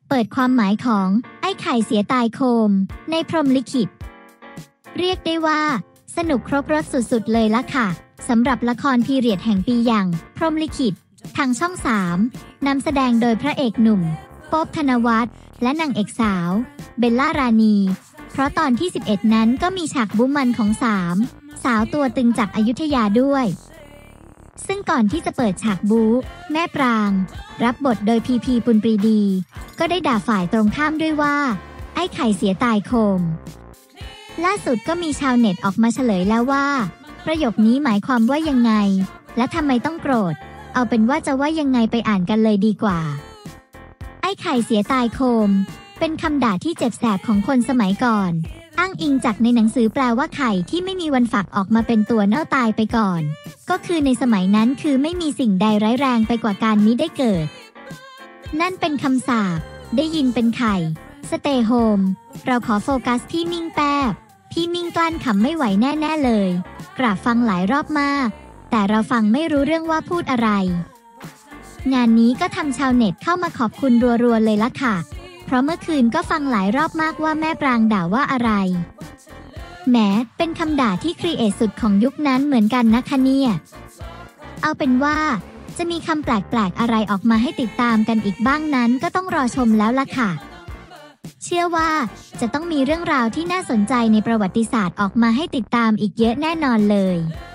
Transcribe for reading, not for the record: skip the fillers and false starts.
เปิดความหมายของไอ้ไข่เสียตายโคมในพรหมลิขิตเรียกได้ว่าสนุกครบรสสุดๆเลยละค่ะสำหรับละครพีเรียดแห่งปีอย่างพรหมลิขิตทางช่อง 3นำแสดงโดยพระเอกหนุ่มโป๊ปธนวัฒน์และนางเอกสาวเบลล่ารานีเพราะตอนที่11นั้นก็มีฉากบู๊มันของสาวตัวตึงจากอยุธยาด้วยซึ่งก่อนที่จะเปิดฉากบู๊แม่ปรางรับบทโดยพีปุณปรีดีก็ได้ด่าฝ่ายตรงข้ามด้วยว่าไอ้ไข่เสียตายโคมล่าสุดก็มีชาวเน็ตออกมาเฉลยแล้วว่าประโยคนี้หมายความว่ายังไงและทำไมต้องโกรธเอาเป็นว่าจะว่ายังไงไปอ่านกันเลยดีกว่าไอ้ไข่เสียตายโคมเป็นคำด่าที่เจ็บแสบของคนสมัยก่อนอ้างอิงจากในหนังสือแปลว่าไข่ที่ไม่มีวันฝักออกมาเป็นตัวเน่าตายไปก่อนก็คือในสมัยนั้นคือไม่มีสิ่งใดร้ายแรงไปกว่าการมิได้เกิดนั่นเป็นคำสาปได้ยินเป็นไข่สเตย์โฮมเราขอโฟกัสที่มิ่งแป๊บพี่มิ่งกลั้นขำไม่ไหวแน่ๆเลยกราบฟังหลายรอบมากแต่เราฟังไม่รู้เรื่องว่าพูดอะไรงานนี้ก็ทำชาวเน็ตเข้ามาขอบคุณรัวๆเลยละค่ะเพราะเมื่อคืนก็ฟังหลายรอบมากว่าแม่ปรางด่าว่าอะไรแหมเป็นคำด่าที่ครีเอทสุดของยุคนั้นเหมือนกันนะคะเนี่ยเอาเป็นว่าจะมีคำแปลกๆอะไรออกมาให้ติดตามกันอีกบ้างนั้นก็ต้องรอชมแล้วล่ะค่ะเชื่อว่าจะต้องมีเรื่องราวที่น่าสนใจในประวัติศาสตร์ออกมาให้ติดตามอีกเยอะแน่นอนเลย